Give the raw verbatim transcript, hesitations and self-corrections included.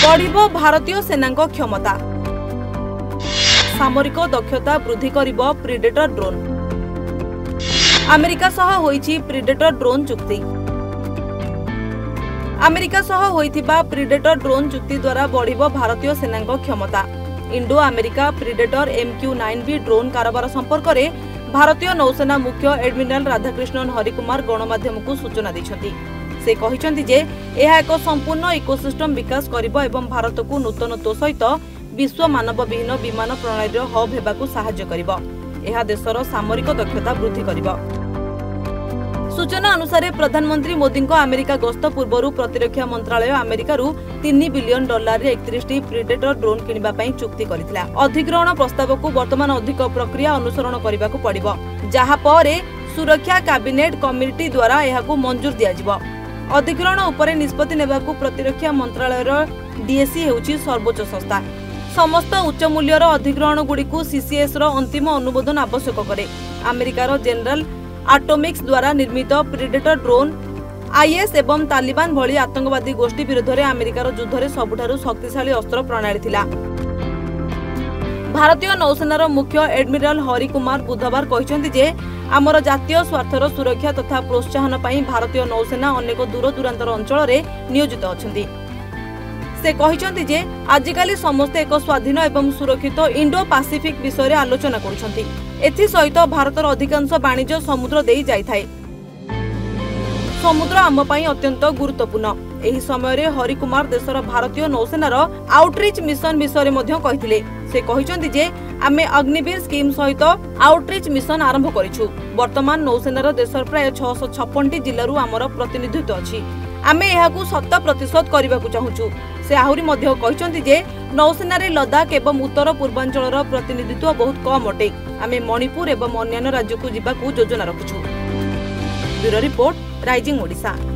बढ़िबो भारतीय सेनांक क्षमता, सामरिक दक्षता वृद्धि करिबो प्रिडेटर ड्रोन। अमेरिका सह होईछि प्रिडेटर ड्रोन चुक्ति। अमेरिका सह होइथिबा प्रिडेटर ड्रोन चुक्ति द्वारा बढ़िबो भारतीय सेनांक क्षमता। Indo America predator M Q nine B drone कारोबार संपर्क में भारतीय नौसेना मुख्य एडमिराल राधाकृष्णन हरिकुमार गणमाध्यम को सूचना दैछन्ति। से कहिसन्ति जे एहा एक संपूर्ण इकोसिस्टम विकास करिबो एवं भारत को नूतनत्व सहित विश्व मानवविहीन विमान प्रणाली हब हेबाकू सहायता करिबो। एहा देशर सामरिक दक्षता वृद्धि करिबो। सूचना अनुसार प्रधानमंत्री मोदी को अमेरिका गस्त पूर्व प्रतिरक्षा मंत्रालय अमेरिका तीन बिलियन डॉलर एकतीस प्रिडेटर ड्रोन किनिबा पई चुक्ति करिथिला। अधिग्रहण प्रस्ताव को वर्तमान अधिक प्रक्रिया अनुसरण करबाकू पड़िबो, जहा परे सुरक्षा कैबिनेट कमिटी द्वारा एहाकू मंजूर दिया जिवो। अधिग्रहण उपरे निष्पत्ति नेबाकू प्रतिरक्षा मंत्रालयर डीएसी हेउची सर्वोच्च संस्था। समस्त उच्च मूल्यर अधिग्रहण गुड़िकू सीसीएस रो अंतिम अनुमोदन आवश्यक करे। अमेरिकार जनरल एटॉमिक्स द्वारा निर्मित प्रिडेटर ड्रोन आईएस एवं तालिबान भली आतंकवादी गोष्ठी विरोध में अमेरिकार युद्ध सबुठारु शक्तिशाली अस्त्र प्रणाली थिला। भारतीय नौसेनार मुख्य एडमिराल हरिकुमार बुधवार कहते जे आमर जातीय स्वार्थर सुरक्षा तथा प्रोत्साहन पई भारतीय नौसेना अनेक दूर दूरांतर अंचल में नियोजित अछंती। से कहते जे आजिकाली समस्ते एक स्वाधीन एवं सुरक्षित इंडो पैसिफिक विषय में आलोचना करुछंती। एथि सहित भारतर अधिकांश वाणिज्य समुद्र देई जाई थाए। समुद्र आम पई अत्यंत गुरुत्वपूर्ण। एही समय रे हरिकुमार देशर भारतीय नौसेनार आउटरीच मिशन विषय में मध्य कहिथिले। से कहिसंती जे आमे अग्निवीर स्कीम सहित आउटरीच मिशन आरंभ करिछु। वर्तमान नौसेनार देशर प्राय छह सौ छप्पन टी जिल्लारू आमर प्रतिनिधित्व अछि। आमे एहाकू शत प्रतिशत करबाकू चाहूछु। से आहुरी मध्य कहिसंती जे नौसेनारे लद्दाख एवं उत्तर पूर्वांचलर प्रतिनिधित्व बहुत कम अटे। आमे मणिपुर एवं अन्य राज्य को जिबाकू योजना रखुछु। Bureau report, rising Odisha.